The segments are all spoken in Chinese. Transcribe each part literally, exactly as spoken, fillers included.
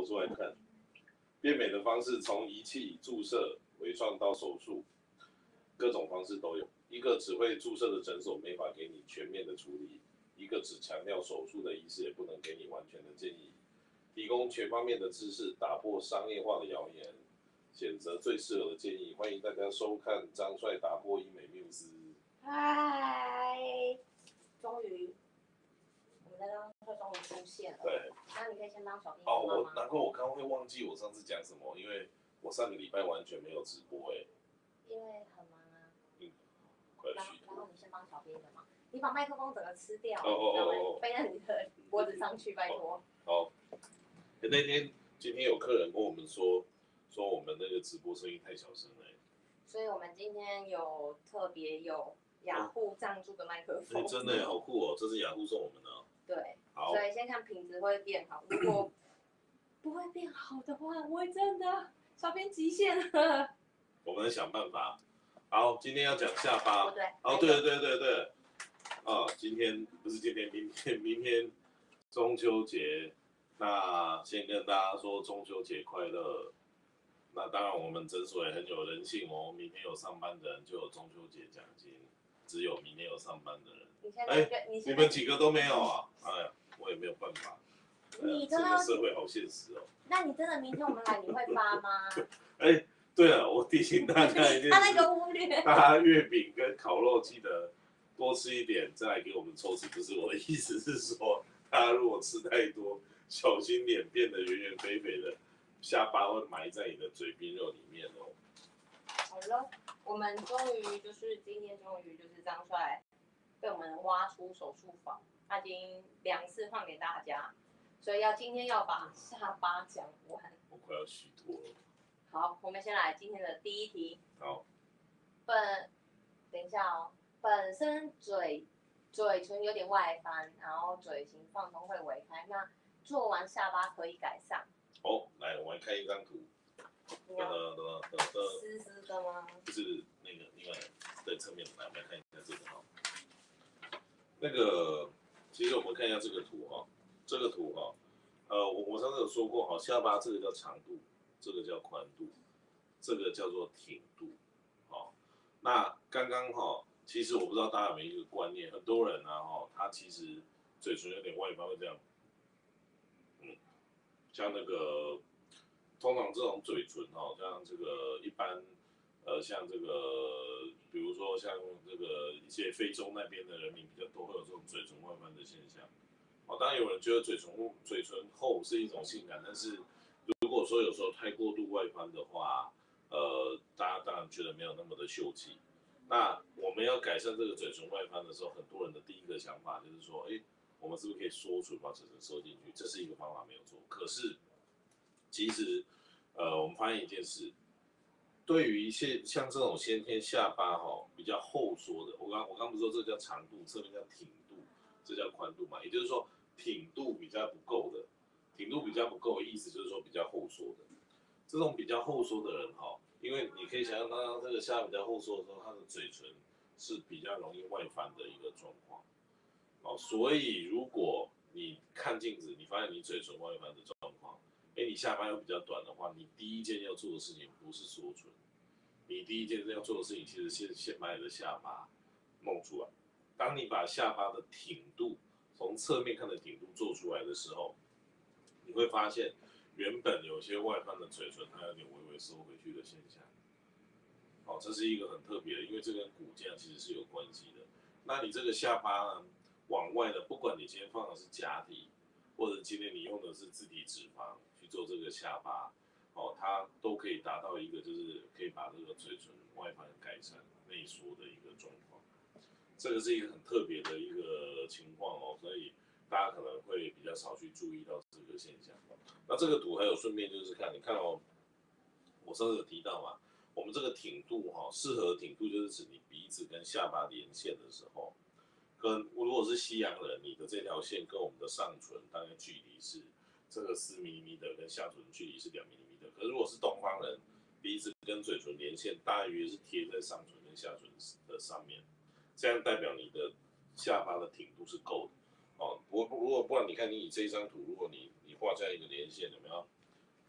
出来看。变美的方式从仪器、注射、微创到手术，各种方式都有。一个只会注射的诊所没法给你全面的处理，一个只强调手术的医师也不能给你完全的建议。提供全方面的知识，打破商业化的谣言，选择最适合的建议。欢迎大家收看张帅打破医美缪斯。 嗨，终于，我们的张帅终于出现了。 对， 那你可以先帮小编哦， 妈妈。 我难怪我刚刚会忘记我上次讲什么，因为我上个礼拜完全没有直播哎。 因为很忙啊。 嗯，快然去。 然后你先帮小编的忙，你把麦克风整个吃掉， 哦哦哦哦， 背在你的脖子上去，拜托。 好。那天今天有客人跟我们说，说我们那个直播声音太小声了。 所以我们今天有特别有雅虎赞助的麦克风。 哎，真的好酷哦！这是雅虎送我们的哦。 对。 好。 所以先看品质会变好，如果不会变好的话，我会真的小编极限了。 我们想办法。好，今天要讲下巴。 不对。 哦，对对对对。啊，今天不是今天，明天明天中秋节。那先跟大家说中秋节快乐。那当然，我们诊所也很有人性哦。明天有上班的人就有中秋节奖金，只有明天有上班的人。 你现在你你们几个都没有啊？哎呀，我也没有办法。 你这个社会好现实哦。 那你真的明天我们来，你会发吗？ 哎，对了，我提醒大家一件事， 他那个忽略。 大家月饼跟烤肉记得多吃一点，再来给我们抽脂。不是我的意思是说，大家如果吃太多，小心脸变得圆圆肥肥的，下巴会埋在你的嘴边肉里面哦。 好了，我们终于就是今天终于就是张帅被我们挖出手术房，他已经两次换给大家，所以要今天要把下巴讲完。 我快要虚脱了。 好，我们先来今天的第一题。 好。 本，等一下哦，本身嘴嘴唇有点外翻，然后嘴型放松会微开，那做完下巴可以改善。 哦，来，我们看一张图。 你要湿湿的吗？ 就是那个另外在侧面，来我们来看一下这个哈。那个，其实我们看一下这个图哈，这个图哈，呃，我我上次有说过哈，下巴这个叫长度，这个叫宽度，这个叫做挺度，好，那刚刚哈，其实我不知道大家有没有一个观念，很多人啊哈，他其实嘴唇有点外翻会这样，嗯，像那个。通常这种嘴唇哈，像这个一般，呃，像这个，比如说像这个一些非洲那边的人民比较多，会有这种嘴唇外翻的现象。哦，当然有人觉得嘴唇嘴唇厚是一种性感，但是如果说有时候太过度外翻的话，呃，大家当然觉得没有那么的秀气。那我们要改善这个嘴唇外翻的时候，很多人的第一个想法就是说，哎，我们是不是可以缩唇把嘴唇收进去？这是一个方法没有错，可是。其实，呃，我们发现一件事，对于一些像这种先天下巴哈比较后缩的，我刚我刚不是说这叫长度，侧面叫挺度，这叫宽度嘛？也就是说挺度比较不够的，挺度比较不够的意思就是说比较后缩的，这种比较后缩的人哈，因为你可以想象他这个下巴比较后缩的时候，他的嘴唇是比较容易外翻的一个状况，哦，所以如果你看镜子，你发现你嘴唇外翻的状况。哎，你下巴又比较短的话，你第一件要做的事情不是缩唇，你第一件要做的事情其实先先把你的下巴弄出来。当你把下巴的挺度从侧面看的挺度做出来的时候，你会发现原本有些外翻的嘴唇，它有点微微收回去的现象。好，这是一个很特别的，因为这跟骨架其实是有关系的。那你这个下巴呢，往外的，不管你今天放的是假体，或者今天你用的是自体脂肪。做这个下巴，哦，它都可以达到一个，就是可以把这个嘴唇外翻改善内缩的一个状况。这个是一个很特别的一个情况哦，所以大家可能会比较少去注意到这个现象。那这个图还有顺便就是看，你看哦，我上次有提到嘛，我们这个挺度哈、哦，适合挺度就是指你鼻子跟下巴连线的时候，跟如果是西洋人，你的这条线跟我们的上唇大概距离是。这个四毫米的跟下唇距离是两毫米的，可是如果是东方人，鼻子跟嘴唇连线大约是贴在上唇跟下唇的上面，这样代表你的下巴的挺度是够的哦。不如果不然，你看你以这一张图，如果你你画这样一个连线，有没有？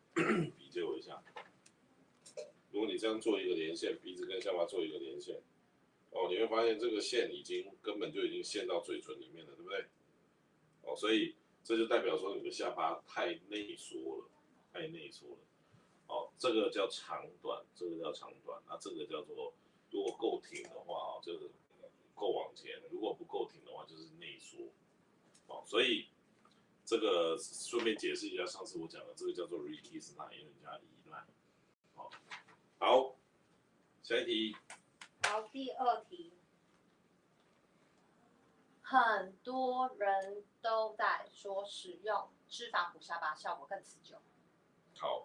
笔借我一下。如果你这样做一个连线，鼻子跟下巴做一个连线，哦，你会发现这个线已经根本就已经陷到嘴唇里面了，对不对？哦，所以这就代表说你的下巴太内缩了，太内缩了。哦，这个叫长短，这个叫长短，那这个叫做如果够挺的话，哦，就是够往前；如果不够挺的话，就是内缩。哦，所以这个顺便解释一下，上次我讲的这个叫做 rekiss line， 因为人家依赖。好，好，下一题。 好，第二题，很多人都在说使用脂肪补下巴效果更持久。 好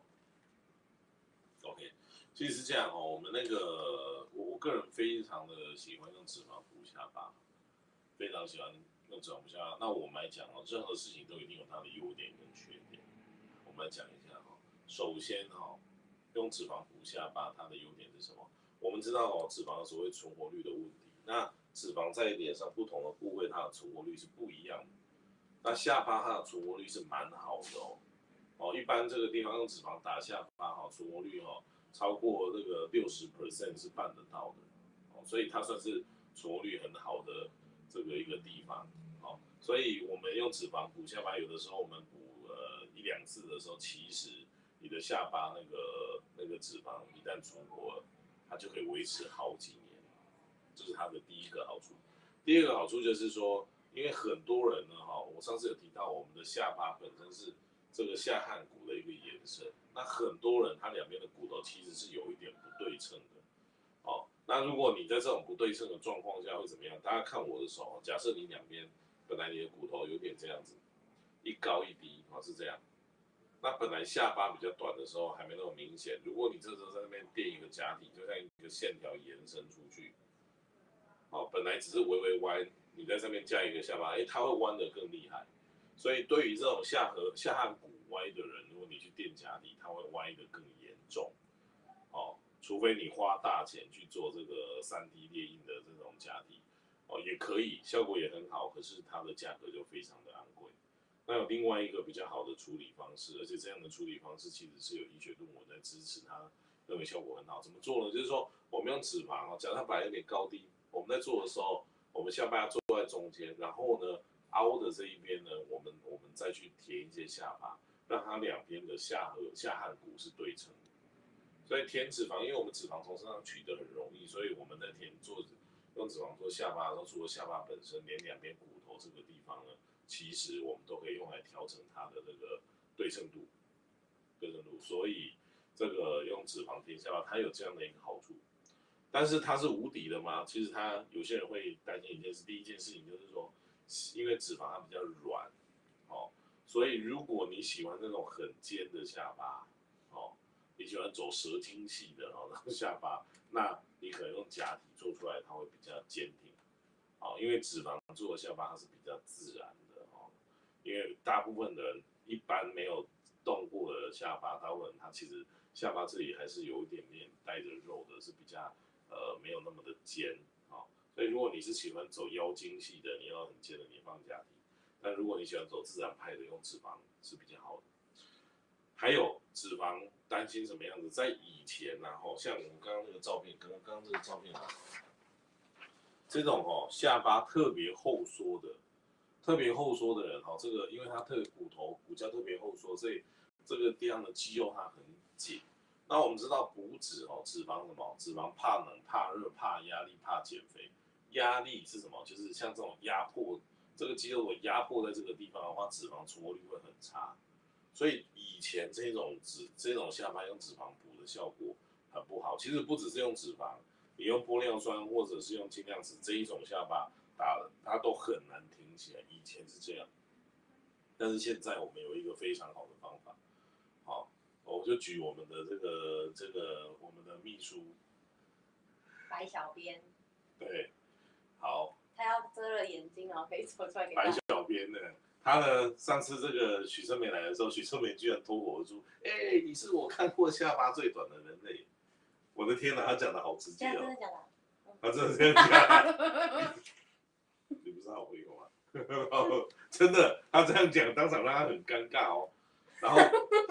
，OK， 其实是这样哦，我们那个我我个人非常的喜欢用脂肪补下巴，非常喜欢用脂肪补下巴。那我们来讲哦，任何事情都一定有它的优点跟缺点。我们来讲一下哦，首先哦，用脂肪补下巴，它的优点是什么？我们知道哦，脂肪有所谓存活率的问题。那脂肪在脸上不同的部位，它的存活率是不一样的。那下巴它的存活率是蛮好的哦。哦，一般这个地方用脂肪打下巴，哈，存活率哦超过这个六十 percent 是办得到的。哦，所以它算是存活率很好的这个一个地方。哦，所以我们用脂肪补下巴，有的时候我们补呃一两次的时候，其实你的下巴那个那个脂肪一旦存活了，它就可以维持好几年，这是它的第一个好处。第二个好处就是说，因为很多人呢，哈，我上次有提到，我们的下巴本身是这个下颌骨的一个延伸，那很多人他两边的骨头其实是有一点不对称的，哦，那如果你在这种不对称的状况下会怎么样？大家看我的手，假设你两边本来你的骨头有点这样子，一高一低，哦，是这样。那本来下巴比较短的时候还没那么明显，如果你这时候在那边垫一个假体，就像一个线条延伸出去，好，本来只是微微弯，你在上面加一个下巴，哎，它会弯得更厉害。所以对于这种下颌下颌骨歪的人，如果你去垫假体，它会歪得更严重。哦，除非你花大钱去做这个 三 D 列印的这种假体，哦，也可以，效果也很好，可是它的价格就非常的昂贵。那有另外一个比较好的处理方式，而且这样的处理方式其实是有医学论文在支持它，认为效果很好。怎么做呢？就是说我们用脂肪哦，假如它摆一点高低，我们在做的时候，我们下巴要坐在中间，然后呢凹的这一边呢，我们我们再去填一些下巴，让它两边的下颌下颌骨是对称的。所以填脂肪，因为我们脂肪从身上取得很容易，所以我们在填做用脂肪做下巴的时候，除了下巴本身，连两边骨头这个地方呢，其实我们都可以用来调整它的这个对称度，对称度。所以这个用脂肪填下巴，它有这样的一个好处。但是它是无敌的吗？其实它有些人会担心一件事，第一件事情就是说，因为脂肪它比较软，哦，所以如果你喜欢那种很尖的下巴，哦，你喜欢走蛇精系的哦，那个下巴，那你可能用假体做出来，它会比较坚挺，哦，因为脂肪做的下巴它是比较自然的哦，因为大部分的人一般没有动过的下巴，大部分人他其实下巴这里还是有一点点带着肉的，是比较呃没有那么的尖，哦，所以如果你是喜欢走妖精系的，你要很尖的，你放假体；但如果你喜欢走自然派的，用脂肪是比较好的。还有脂肪担心什么样子？在以前然、啊、后像我们刚刚那个照片，刚刚刚刚这个照片啊，这种哦下巴特别后缩的，特别后缩的人哦，这个因为他特别骨头骨架特别后缩，所以这个地方的肌肉它很紧。那我们知道补脂哦，脂肪什么？脂肪怕冷、怕热、怕压力、怕减肥。压力是什么？就是像这种压迫，这个肌肉的压迫在这个地方的话，脂肪存活率会很差。所以以前这种脂这种下巴用脂肪补的效果很不好。其实不只是用脂肪，你用玻尿酸或者是用尽量脂这一种下巴打了，它都很难挺起来。以前是这样，但是现在我们有一个非常好的方法。好，我就举我们的这个这个我们的秘书白小编， 对，好， 他要遮了眼睛哦，可以走出来给白小编呢，他呢上次这个许胜美来的时候，许胜美居然脱口而出：“哎、欸，你是我看过下巴最短的人类。”我的天哪，他讲的好直接哦！ 真的假的？ 他真的这样讲，你不是好朋友吗？真的，他这样讲，当场让他很尴尬哦。然后他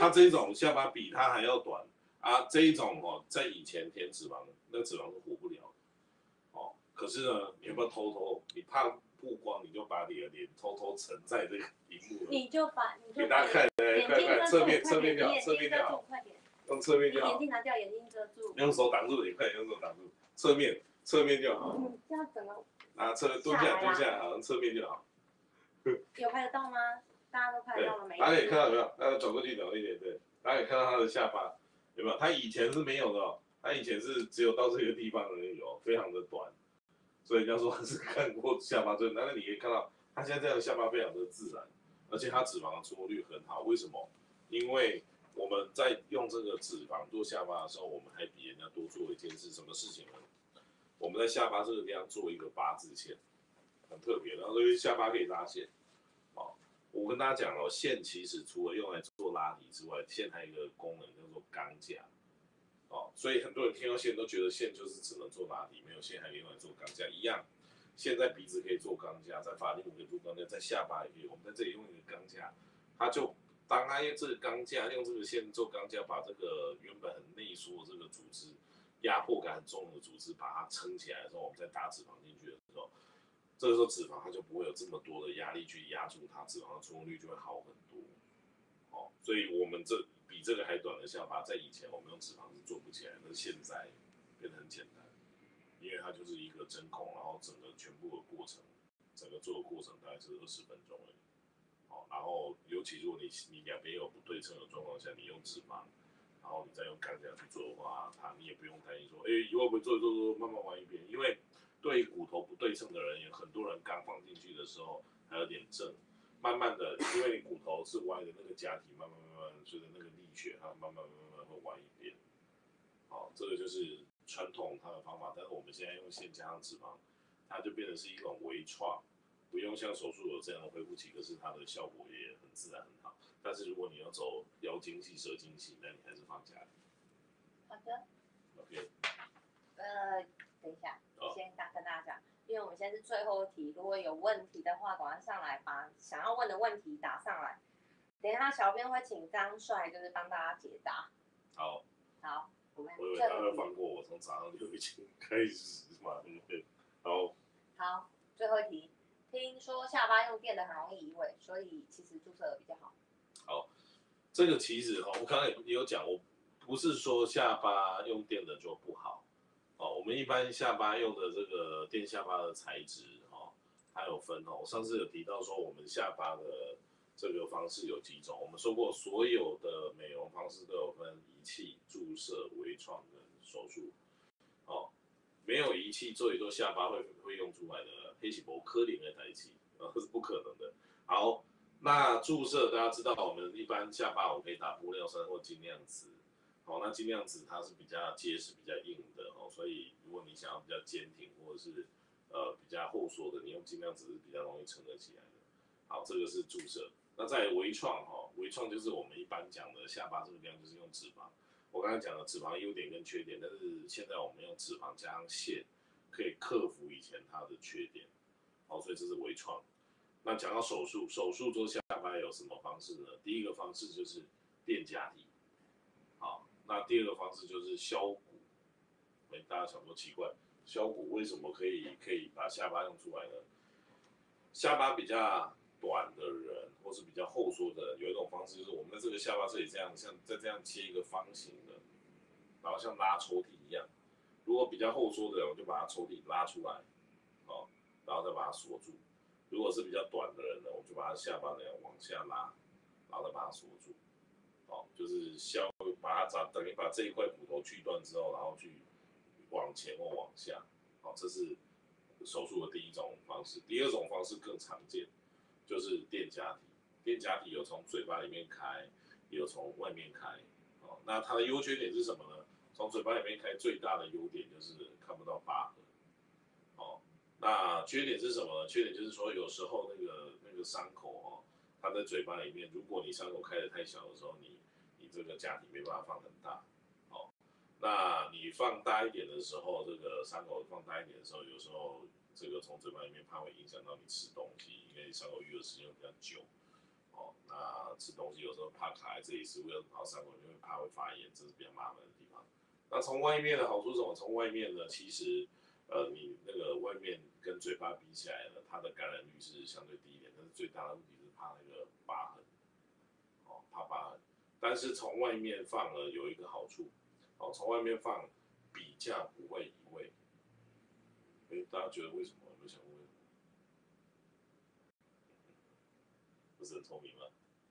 它这种下巴比它还要短啊，这一种哦，在以前填脂肪，那脂肪是活不了的哦。可是呢，你要不要偷偷？你怕曝光，你就把你的脸偷偷沉在这个荧幕你就把你就给大家看，来看看侧面侧面就好，侧面就好， 快点， 用侧面就好。 眼镜拿掉，眼镜遮住， 用手挡住，你快点用手挡住，侧面侧面就好。 嗯，这样整个啊，侧蹲下蹲下，好像侧面就好。 有拍得到吗？大家都拍得到了没？ 大家可以看到没有？大家转过去转一点，对，大家可以看到他的下巴有没有？他以前是没有的哦，他以前是只有到这个地方而已哦，非常的短，所以人家说他是看过下巴最，但是你可以看到他现在这样的下巴非常的自然，而且他脂肪的出没率很好。为什么？因为我们在用这个脂肪做下巴的时候，我们还比人家多做一件事，什么事情呢？我们在下巴这个地方做一个八字线，很特别，然后因为下巴可以拉线。哦，我跟大家讲哦，线其实除了用来做拉提之外，线还有一个功能叫做钢架。哦，所以很多人听到线都觉得线就是只能做拉提，没有线还可以用来做钢架一样。线在鼻子可以做钢架，在法令纹可以做钢架，在下巴也可以。我们在这里用一个钢架，它就当它用这个钢架，用这个线做钢架，把这个原本很内缩这个组织、压迫感很重的组织，把它撑起来的时候，我们再打脂肪进去的时候，这个时候脂肪它就不会有这么多的压力去压住它，脂肪的出没率就会好很多。哦，所以我们这比这个还短的下巴，在以前我们用脂肪是做不起来，但是现在变得很简单，因为它就是一个针孔，然后整个全部的过程，整个做的过程大概是二十分钟而已。哦，然后尤其如果你你两边有不对称的状况下，你用脂肪，然后你再用钢架去做的话，它你也不用担心说，哎，会不会做做做慢慢玩一遍，因为对于骨头不对称的人，有很多人刚放进去的时候还有点正。慢慢的，因为你骨头是歪的，那个假体慢慢慢慢随着那个力学，它慢慢慢慢会歪一边。好，这个就是传统它的方法，但是我们现在用线加上脂肪，它就变成是一种微创，不用像手术有这样的恢复期，可是它的效果也很自然很好。但是如果你要走腰经系、舌经系，那你还是放假体。 好的。 OK。 呃，等一下，先打跟大家讲。因为我们现在是最后一题，如果有问题的话，赶快上来把想要问的问题打上来。等一下，小编会请张帅就是帮大家解答。 好。 好，我们我以为他会放过我，从早上就已经开始嘛。好。好， 最后一题，听说下巴用电的很容易移位，所以其实注射比较好。 好，这个其实哈，我刚刚也有讲，我不是说下巴用电的就不好。哦，我们一般下巴用的这个垫下巴的材质，哦，还有分哦。我上次有提到说，我们下巴的这个方式有几种。我们说过，所有的美容方式都有分仪器、注射、微创跟手术。哦，没有仪器做一做下巴会会用出来的黑细胞颗粒的代替，呃，是不可能的。好，那注射大家知道，我们一般下巴我可以打玻尿酸或精量子。好，那精量子它是比较结实、比较硬的哦，所以如果你想要比较坚挺或者是呃比较后缩的，你用精量子是比较容易撑得起来的。好，这个是注射。那在微创哈，微创就是我们一般讲的下巴这个地方就是用脂肪。我刚才讲的脂肪优点跟缺点，但是现在我们用脂肪加上线，可以克服以前它的缺点。好，所以这是微创。那讲到手术，手术做下巴有什么方式呢？第一个方式就是垫假体。好。那第二个方式就是削骨，哎，大家想说奇怪，削骨为什么可以可以把下巴用出来呢？下巴比较短的人，或是比较后缩的人，有一种方式就是我们的这个下巴这里这样，像再这样切一个方形的，然后像拉抽屉一样。如果比较后缩的人，我就把它抽屉拉出来，哦，然后再把它锁住。如果是比较短的人呢，我就把它下巴那样往下拉，然后再把它锁住。哦，就是削，把它砸，等于把这一块骨头锯断之后，然后去往前或往下。好，这是手术的第一种方式。第二种方式更常见，就是垫假体。垫假体有从嘴巴里面开，也有从外面开。哦，那它的优缺点是什么呢？从嘴巴里面开最大的优点就是看不到疤痕。哦，那缺点是什么呢？缺点就是说有时候那个那个伤口哦。它在嘴巴里面，如果你伤口开得太小的时候，你你这个假体没办法放很大，哦，那你放大一点的时候，这个伤口放大一点的时候，有时候这个从嘴巴里面怕会影响到你吃东西，因为伤口愈合时间比较久， 哦，那吃东西有时候怕卡在这里，食物要跑到伤口，因为怕会发炎，这是比较麻烦的地方。那从外面的好处是什么？从外面呢，其实呃，你那个外面跟嘴巴比起来呢，它的感染率是相对低一点，但是最大的问题是怕那个疤痕，哦，怕疤痕。但是从外面放呢，有一个好处，哦，从外面放比较不会移位。哎，大家觉得为什么？有没有想过为什么？不是很聪明吗？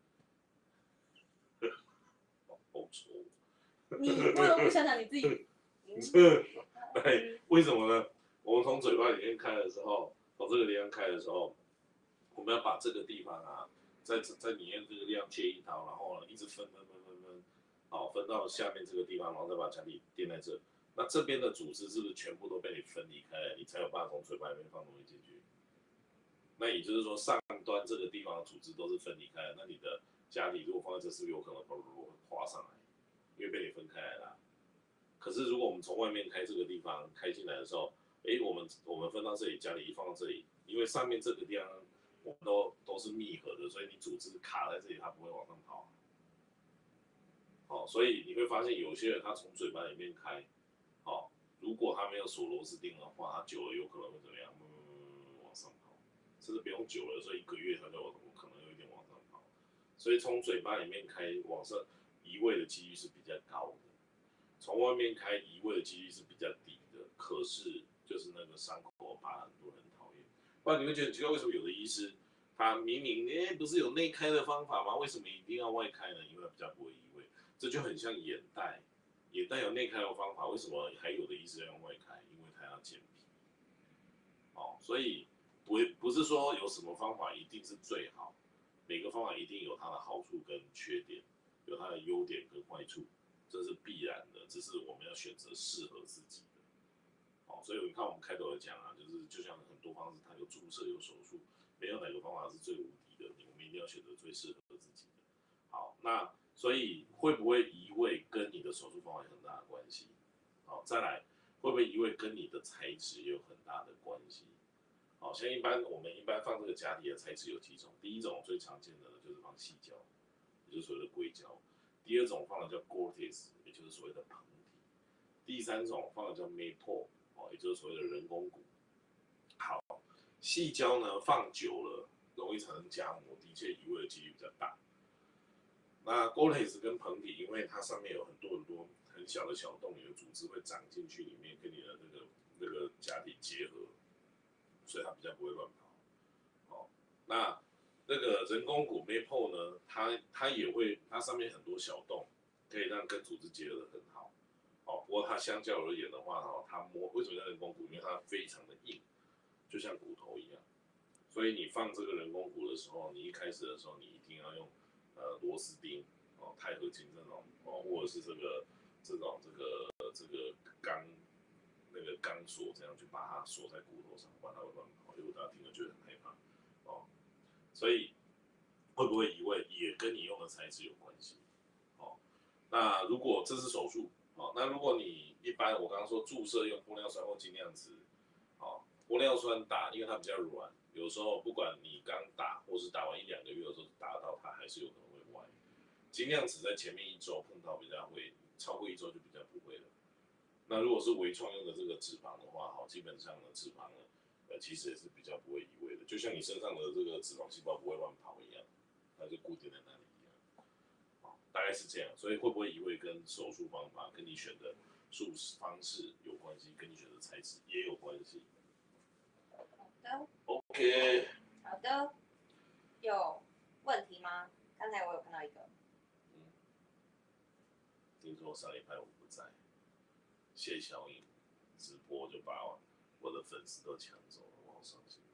好丑。 你为什么不想想你自己？ 对，为什么呢？我们从嘴巴里面开的时候，从这个地方开的时候，我们要把这个地方啊，在在里面这个地方切一刀，然后呢一直分分分分分，好分到下面这个地方，然后再把假体垫在这。那这边的组织是不是全部都被你分离开了？你才有办法从嘴巴里面放东西进去。那也就是说，上端这个地方的组织都是分离开的，那你的假体如果放在这，是不是有可能会滑上来？因为被你分开来了。可是如果我们从外面开这个地方开进来的时候，哎，我们我们分到这里，家里一放到这里，因为上面这个地方我们都都是密合的，所以你组织卡在这里，它不会往上跑。好、哦，所以你会发现有些人他从嘴巴里面开，好、哦，如果他没有锁螺丝钉的话，他久了有可能会怎么样？嗯，往上跑，甚至不用久了，所以一个月他就可能有一点往上跑。所以从嘴巴里面开往上移位的几率是比较高的。从外面开移位的几率是比较低的，可是就是那个伤口疤很多人很讨厌。不然你会觉得很奇怪，为什么有的医师他明明哎、欸、不是有内开的方法吗？为什么一定要外开呢？因为比较不会移位，这就很像眼袋，眼袋有内开的方法，为什么还有的医师要用外开？因为他要健脾。哦，所以不不是说有什么方法一定是最好，每个方法一定有它的好处跟缺点，有它的优点跟坏处。这是必然的，只是我们要选择适合自己的。好，所以你看我们开头有讲啊，就是就像很多方式，它有注射有手术，没有哪个方法是最无敌的，我们一定要选择最适合自己的。好，那所以会不会移位跟你的手术方法有很大的关系？好，再来会不会移位跟你的材质也有很大的关系？好，像一般我们一般放这个假体的材质有几种，第一种最常见的呢就是放细胶，也就是所谓的硅胶。第二种放的叫 Gore-Tex， 也就是所谓的膨体。第三种放的叫 Maple， 哦，也就是所谓的人工骨。好，细胶呢放久了容易产生夹膜，的确移位的几率比较大。那 Gore-Tex 跟膨体，因为它上面有很多很多很小的小洞，你的组织会长进去里面，跟你的那个那个假体结合，所以它比较不会乱跑。哦，那那个人工骨 Maple 呢，它它也会，它上面很多小洞，可以让跟组织结合的很好。哦，不过它相较而言的话，哦，它摸为什么叫人工骨？因为它非常的硬，就像骨头一样。所以你放这个人工骨的时候，你一开始的时候，你一定要用呃螺丝钉哦、钛合金这种哦，或者是这个这种这个这个钢那个钢索这样去把它锁在骨头上，不然它会乱跑。因为大家听了觉得很害怕哦。所以会不会移位也跟你用的材质有关系。哦，那如果这是手术，哦，那如果你一般我刚刚说注射用玻尿酸或精量值，哦，玻尿酸打因为它比较软，有时候不管你刚打或是打完一两个月的时候打到它还是有可能会歪。精量值在前面一周碰到比较会，超过一周就比较不会了。那如果是微创用的这个脂肪的话，好，基本上呢脂肪呢，呃，其实也是比较不会移位的，就像你身上的这个脂肪细胞不会乱跑一样，它就固定在那里一样。好，大概是这样，所以会不会移位跟手术方法、跟你选的术方式有关系，跟你选的材质也有关系。 好的。 OK。 好的。有问题吗？刚才我有看到一个。 嗯。听说上礼拜我不在，谢小颖直播就把我的粉丝都抢走了，我好伤心。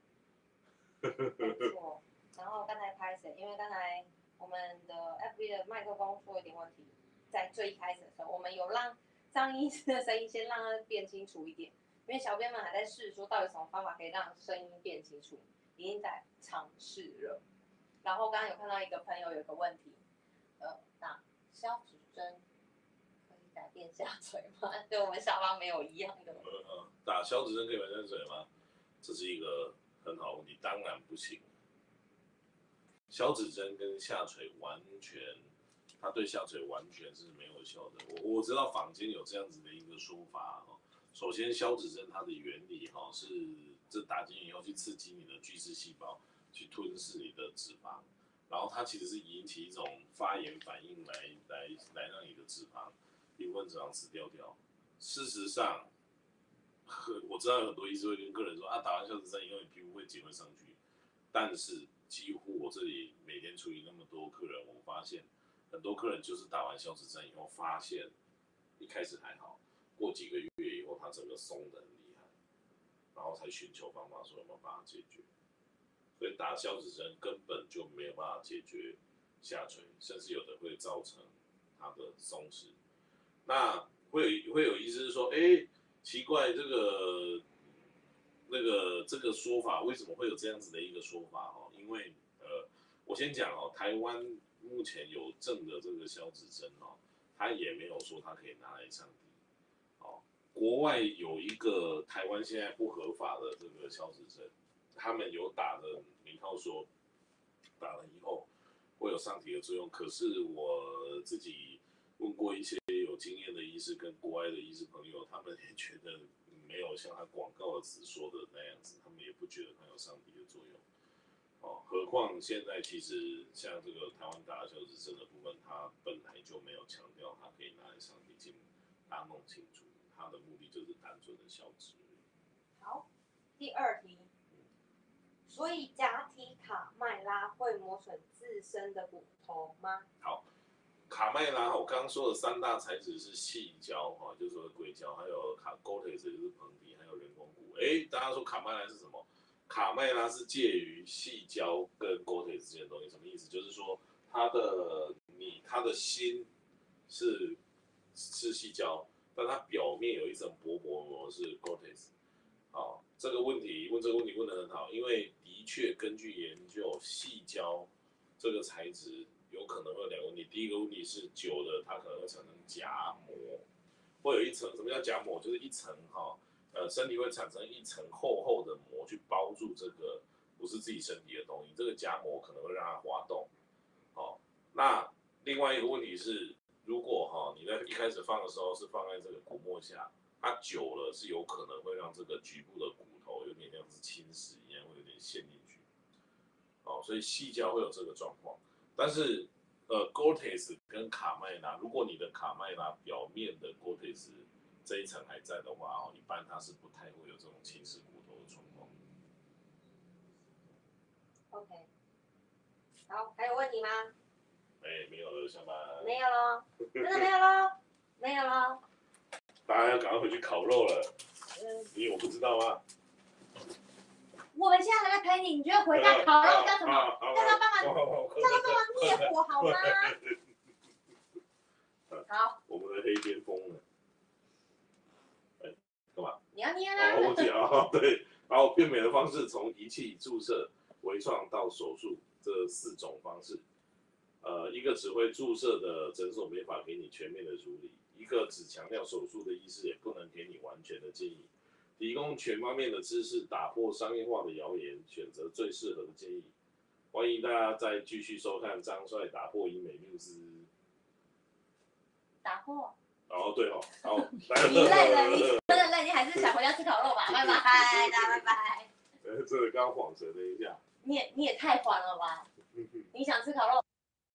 没错。然后刚才拍谁？因为刚才我们的 F B 的麦克风出了一点问题，在最一开始的时候，我们有让张医师的声音先让它变清楚一点，因为小编们还在试说到底什么方法可以让声音变清楚，已经在尝试了。然后刚刚有看到一个朋友有个问题，呃，打消脂针可以改变下垂吗？对我们下巴没有一样的。 呃，打消脂针可以改善水吗？这是一个很好的问题，当然不行。 消脂针跟下垂完全，它对下垂完全是没有效的。我我知道坊间有这样子的一个说法哈。首先，消脂针它的原理哈是这打进以后去刺激你的巨噬细胞，去吞噬你的脂肪，然后它其实是引起一种发炎反应来来来让你的脂肪一部分脂肪死掉掉。事实上，我知道很多医师会跟客人说啊，打完消脂针以后你皮肤会紧会上去，但是几乎我这里每天处理那么多客人，我发现很多客人就是打完消脂针以后发现一开始还好，过几个月以后他整个松的很厉害，然后才寻求方法说有没有办法解决。所以打消脂针根本就没有办法解决下垂，甚至有的会造成它的松弛。那会有会有医师说，哎、欸，奇怪，这个那个这个说法为什么会有这样子的一个说法哦？因为呃，我先讲哦，台湾目前有证的这个消脂针哦，它也没有说它可以拿来上底。哦，国外有一个台湾现在不合法的这个消脂针，他们有打的名号说打了以后会有上体的作用，可是我自己问过一些有经验的医师跟国外的医师朋友，他们也觉得没有像他广告的词说的那样子，他们也不觉得它有上体的作用。哦，何况现在其实像这个台湾打消脂针的部分，它本来就没有强调它可以拿来上体，请大家弄清楚，它的目的就是单纯的消脂。 好，第二题。所以假体卡麦拉会磨损自身的骨头吗？ 好，卡麦拉我刚刚说的三大材质是矽胶哈，就是说硅胶，还有卡 Gore-Tex 就是膨底，还有人工骨。哎，大家说卡麦拉是什么？卡麦拉是介于矽胶跟 Gore-Tex 之间的东西，什么意思？就是说它的你它的芯是是矽胶，但它表面有一层薄薄膜是 Gore-Tex。好，这个问题问这个问题问得很好，因为的确根据研究，矽胶这个材质有可能会有两个问题。第一个问题是久了它可能会产生夹膜，会有一层什么叫夹膜？就是一层哈，呃，身体会产生一层厚厚的膜去包住这个不是自己身体的东西，这个夹膜可能会让它滑动。好，那另外一个问题是，如果哈你在一开始放的时候是放在这个骨膜下。它久了是有可能会让这个局部的骨头有点像是侵蚀一样，会有点陷进去。哦，所以矽胶会有这个状况。但是，呃 ，Gore-Tex 跟卡麦拉，如果你的卡麦拉表面的 Gore-Tex 这一层还在的话，哦，一般它是不太会有这种侵蚀骨头的状况。 OK， 好，还有问题吗？ 哎、欸，没有了，下班。 没有喽，真的没有喽，没有喽。 大家要赶快回去烤肉了。嗯，你我不知道吗？ 我们现在还在陪你，你觉得回家烤肉叫什么？叫他帮忙，叫他帮忙灭火好吗？好。 我们的黑边锋呢？哎，干嘛？ 你要捏啊？ 哦，我讲对，然后变美的方式从仪器注射、微创到手术这四种方式。呃，一个只会注射的诊所没法给你全面的处理。一个只强调手术的医师也不能给你完全的建议，提供全方面的知识，打破商业化的谣言，选择最适合的建议。欢迎大家再继续收看张帅打破医美缪斯。 打破。 哦，对哦，好， 你累了，你真的累，你还是想回家吃烤肉吧，拜拜，大家拜拜。 呃，这个刚晃神了一下。 你也你也太缓了吧？你想吃烤肉？